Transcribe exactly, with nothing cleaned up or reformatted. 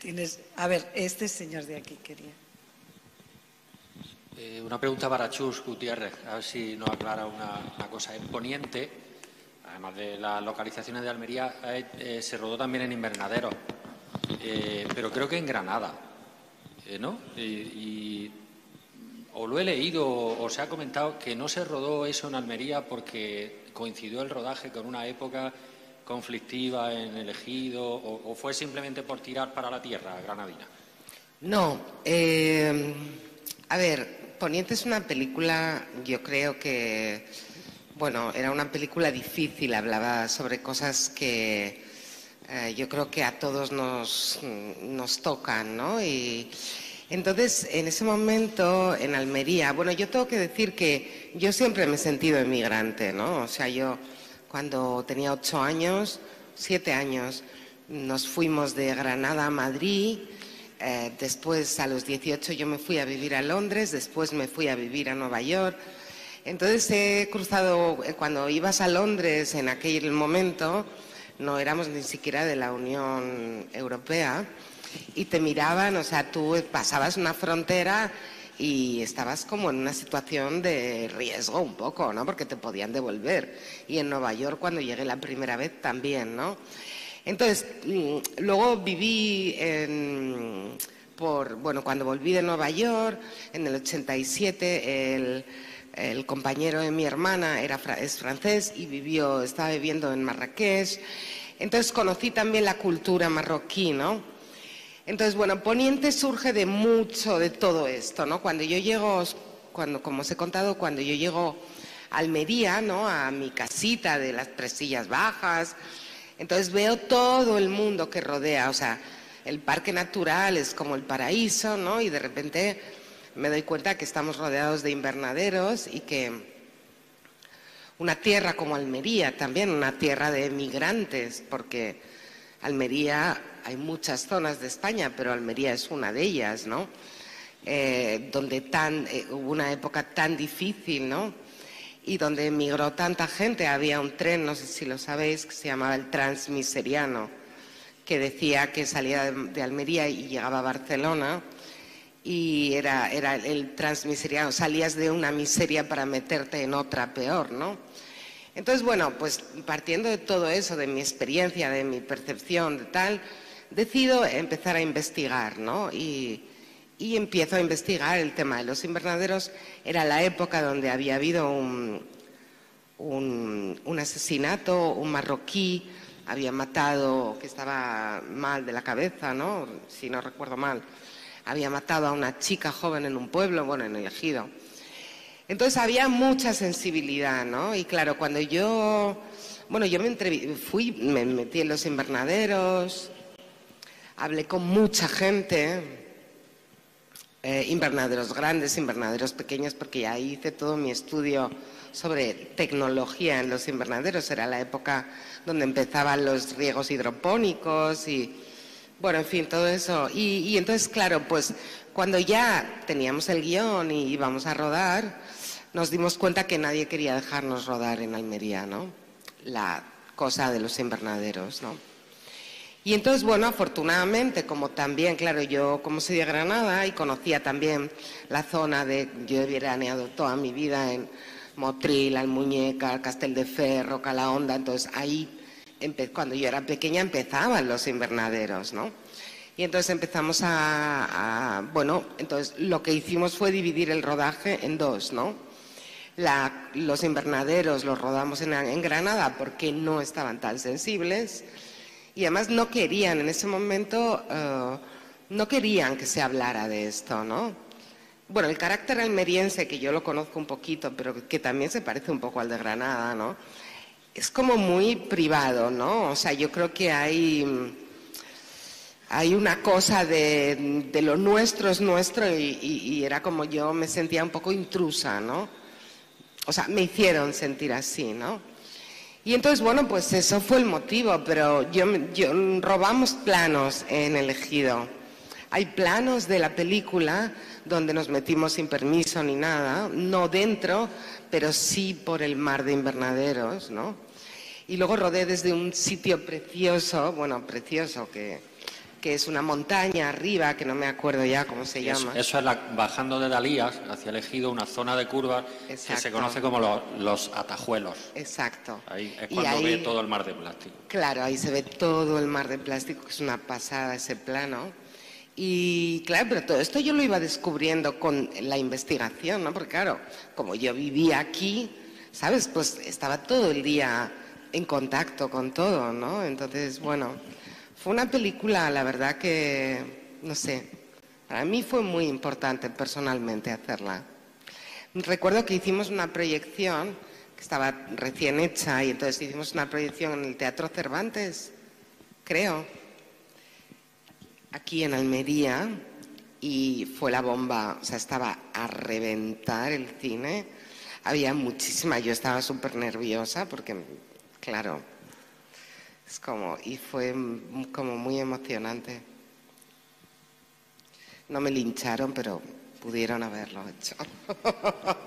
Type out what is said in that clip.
Tienes, a ver, este señor de aquí quería. Eh, una pregunta para Chus Gutiérrez, a ver si nos aclara una, una cosa. En Poniente, además de las localizaciones de Almería, eh, eh, se rodó también en Invernaderos, eh, pero creo que en Granada, eh, ¿no? Y, y o lo he leído o, o se ha comentado que no se rodó eso en Almería porque coincidió el rodaje con una época conflictiva en el Ejido, o, o fue simplemente por tirar para la tierra granadina. No, eh, a ver, Poniente es una película, yo creo que, bueno, era una película difícil, hablaba sobre cosas que eh, yo creo que a todos nos, nos tocan, ¿no? Y entonces, en ese momento, en Almería, bueno, yo tengo que decir que yo siempre me he sentido emigrante, ¿no? O sea, yo cuando tenía ocho años, siete años, nos fuimos de Granada a Madrid. Eh, después, a los dieciocho, yo me fui a vivir a Londres, después me fui a vivir a Nueva York. Entonces he cruzado, cuando ibas a Londres en aquel momento, no éramos ni siquiera de la Unión Europea, y te miraban, o sea, tú pasabas una frontera y estabas como en una situación de riesgo un poco, ¿no? Porque te podían devolver. Y en Nueva York, cuando llegué la primera vez, también, ¿no? Entonces, luego viví en, por, bueno, cuando volví de Nueva York, en el ochenta y siete, el, el compañero de mi hermana era, es francés y vivió, estaba viviendo en Marrakech. Entonces conocí también la cultura marroquí, ¿no? Entonces, bueno, Poniente surge de mucho de todo esto, ¿no? Cuando yo llego, cuando, como os he contado, cuando yo llego a Almería, ¿no? A mi casita de las Tres Sillas Bajas, entonces veo todo el mundo que rodea, o sea, el parque natural es como el paraíso, ¿no? Y de repente me doy cuenta que estamos rodeados de invernaderos y que una tierra como Almería, también una tierra de migrantes, porque Almería, hay muchas zonas de España, pero Almería es una de ellas, ¿no? Eh, donde tan, eh, hubo una época tan difícil, ¿no? Y donde emigró tanta gente. Había un tren, no sé si lo sabéis, que se llamaba el Transmiseriano, que decía que salía de, de Almería y llegaba a Barcelona, y era, era el Transmiseriano, salías de una miseria para meterte en otra peor, ¿no? Entonces, bueno, pues partiendo de todo eso, de mi experiencia, de mi percepción, de tal, decido empezar a investigar, ¿no? Y, y empiezo a investigar el tema de los invernaderos. Era la época donde había habido un, un, un asesinato, un marroquí había matado, que estaba mal de la cabeza, ¿no? Si no recuerdo mal, había matado a una chica joven en un pueblo, bueno, en el Ejido. Entonces había mucha sensibilidad, ¿no? Y claro, cuando yo, bueno, yo me entrev- fui, me metí en los invernaderos, hablé con mucha gente, eh, invernaderos grandes, invernaderos pequeños, porque ahí hice todo mi estudio sobre tecnología en los invernaderos. Era la época donde empezaban los riegos hidropónicos y, bueno, en fin, todo eso. Y, y entonces, claro, pues cuando ya teníamos el guión y íbamos a rodar, nos dimos cuenta que nadie quería dejarnos rodar en Almería, ¿no? La cosa de los invernaderos, ¿no? Y entonces, bueno, afortunadamente, como también, claro, yo como soy de Granada y conocía también la zona de, yo he veraneado toda mi vida en Motril, Almuñécar, Castelldefels, Calahonda, entonces ahí, cuando yo era pequeña, empezaban los invernaderos, ¿no? Y entonces empezamos a, a, bueno, entonces lo que hicimos fue dividir el rodaje en dos, ¿no? La, los invernaderos los rodamos en, en Granada porque no estaban tan sensibles y además no querían en ese momento, uh, no querían que se hablara de esto, ¿no? Bueno, el carácter almeriense, que yo lo conozco un poquito, pero que también se parece un poco al de Granada, ¿no? Es como muy privado, ¿no? O sea, yo creo que hay... Hay una cosa de, de lo nuestro es nuestro y, y, y era como yo me sentía un poco intrusa, ¿no? O sea, me hicieron sentir así, ¿no? Y entonces, bueno, pues eso fue el motivo, pero yo, yo robamos planos en el Ejido. Hay planos de la película donde nos metimos sin permiso ni nada, no dentro, pero sí por el mar de invernaderos, ¿no? Y luego rodé desde un sitio precioso, bueno, precioso, que que es una montaña arriba, que no me acuerdo ya cómo se Eso, llama. eso es la, bajando de Dalías hacia el Ejido, una zona de curvas que Exacto. se conoce como los, los atajuelos. Exacto. Ahí es Y cuando ahí- ve todo el mar de plástico. Claro, ahí se ve todo el mar de plástico, que es una pasada ese plano. Y claro, pero todo esto yo lo iba descubriendo con la investigación, ¿no? Porque claro, como yo vivía aquí, ¿sabes? Pues estaba todo el día en contacto con todo, ¿no? Entonces, bueno, fue una película, la verdad que, no sé, para mí fue muy importante personalmente hacerla. Recuerdo que hicimos una proyección, que estaba recién hecha, y entonces hicimos una proyección en el Teatro Cervantes, creo, aquí en Almería, y fue la bomba, o sea, estaba a reventar el cine, había muchísima, yo estaba súper nerviosa porque, claro, es como, y fue m- como muy emocionante. No me lincharon, pero pudieron haberlo hecho.